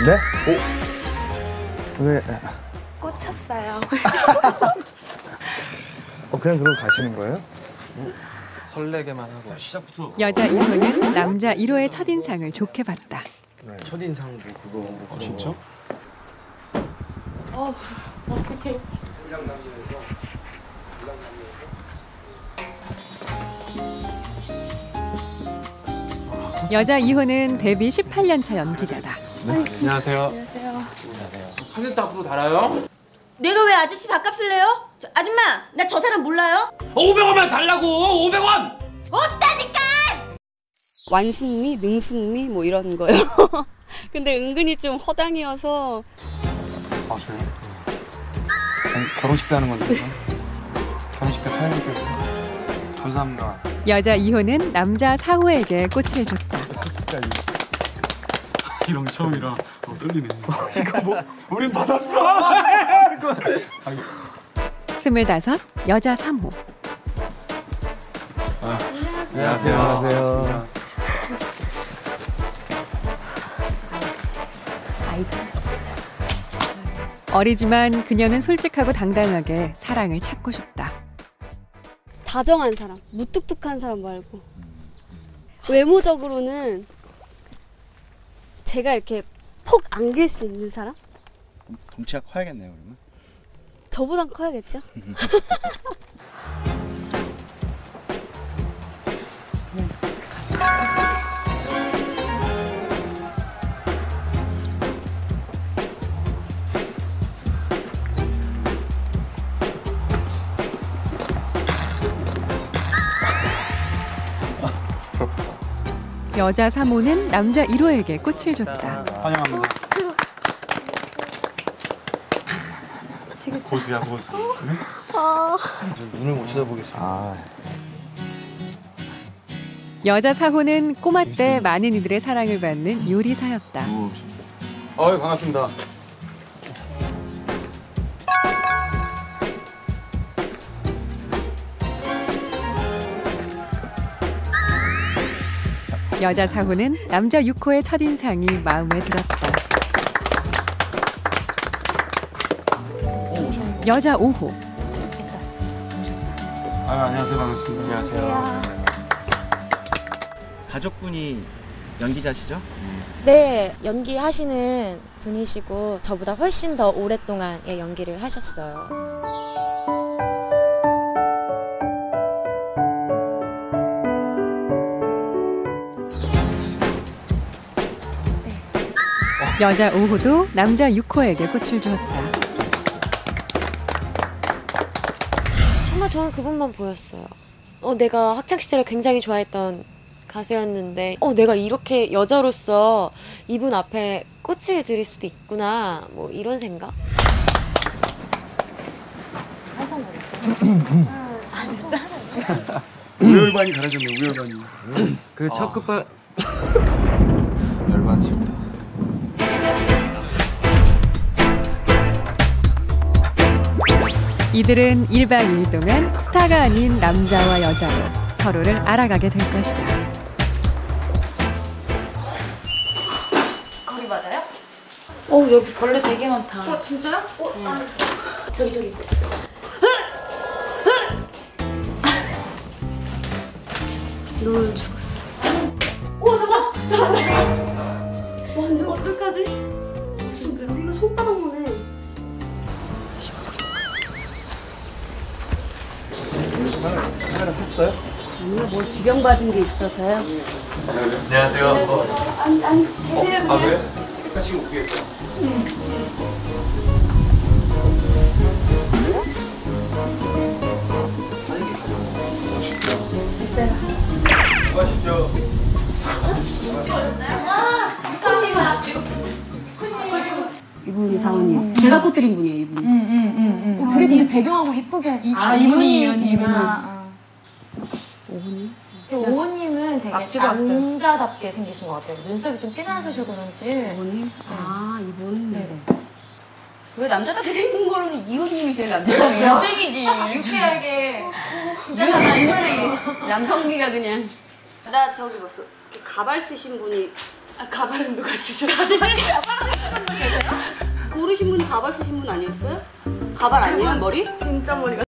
네? 오? 왜? 꽂혔어요. 그냥 그러고 가시는 거예요? 설레게만 하고. 시작부터. 여자 1호는 남자 1호의 첫인상을 좋게 봤다. 네, 첫인상도 그거 진짜? 어떡해. 여자 2호는 데뷔 18년 차 연기자다. 안녕하세요. 안녕하세요. 카세트 앞으로 달아요? 내가 왜 아저씨 밥값을 내요? 아줌마, 나 저 사람 몰라요? 500원만 달라고! 500원! 없다니까! 완숙미, 능숙미 뭐 이런 거요. 근데 은근히 좀 허당이어서. 아, 저요? 아니, 결혼식 때 하는 건데. 결혼식 때 사연 때. 감사합니다. 여자 2호는 남자 4호에게 꽃을 줬다. 이런 게 처음이라 떨리네. 이거 뭐 우린 받았어. 25, 여자 3호. 안녕하세요. 안녕하세요. 어리지만 그녀는 솔직하고 당당하게 사랑을 찾고 싶다. 다정한 사람, 무뚝뚝한 사람 말고. 외모적으로는 제가 이렇게 폭 안길 수 있는 사람? 덩치가 커야겠네요, 그러면. 저보단 커야겠죠? 여자 3호는 남자 1호에게 꽃을 줬다. 환영합니다. 고수야, 고수. 눈을 못 쳐다보겠습니다. 여자 4호는 꼬마 때 많은 이들의 사랑을 받는 요리사였다. 반갑습니다. 여자 4호는 남자 6호의 첫인상이 마음에 들었다. 여자 5호. 안녕하세요. 반갑습니다. 안녕하세요. 가족분이 연기자시죠? 네, 연기하시는 분이시고 저보다 훨씬 더 오랫동안 연기를 하셨어요. 여자 5호도 남자 6호에게 꽃을 주었다. 정말 저는 그분만 보였어요. 내가 학창시절에 굉장히 좋아했던 가수였는데 내가 이렇게 여자로서 이분 앞에 꽃을 드릴 수도 있구나 뭐 이런 생각? 한참 모르겠어요. 아 진짜? 우열반이 가려졌네. 우열반이. 그 첫 끝발 열반 싫다. 이들은 1박 2일 동안 스타가 아닌 남자와 여자로 서로를 알아가게 될 것이다. 거기 맞아요? 여기 벌레 되게 많다. 진짜요? 저기. 너 죽었어. 잠깐! 완전 어떡하지? 우리가 손바닥만 해. 카메라 켰어요? 아니요, 뭐 지병받은 게 있어서요. 안녕하세요. 계세요. 아, 왜? 지금 오겠죠? 수고하십시오. 이분이 사모님. 제가 꽃드린 분이에요, 이분이. 되게 배경하고 이쁘게. 이분이에요, 오호님? 오호님은 되게 남자답게 생기신 것 같아요. 눈썹이 좀 진하셔서 그런지. 이분이? 아, 이분. 네네. 왜 남자답게 생긴 걸로는 이호님이 제일 남자예요? 연쟁이지. 유쾌하게. 진짜 이분이 남성미가 그냥. 나 저기 봤어. 가발 쓰신 분이. 가발은 누가 쓰셨지? 가발은 가발 쓰신 분 아니었어요? 가발 아니에요 머리? 진짜 머리가